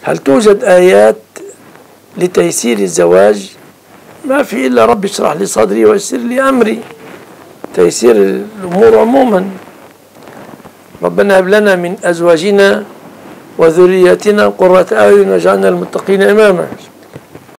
هل توجد آيات لتيسير الزواج؟ ما في إلا رب اشرح لي صدري ويسر لي أمري، تيسير الأمور عموما. ربنا هب لنا من أزواجنا وذرياتنا قرة أعين واجعلنا للمتقين إماما.